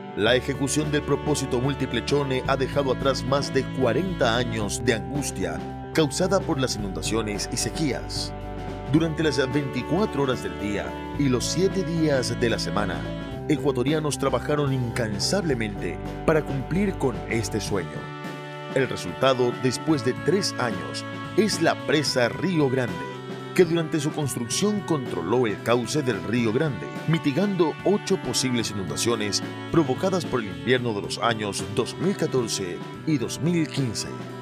La ejecución del propósito múltiple Chone ha dejado atrás más de 40 años de angustia causada por las inundaciones y sequías. Durante las 24 horas del día y los 7 días de la semana, ecuatorianos trabajaron incansablemente para cumplir con este sueño. El resultado, después de 3 años, es la presa Río Grande, que durante su construcción controló el cauce del Río Grande, mitigando 8 posibles inundaciones provocadas por el invierno de los años 2014 y 2015.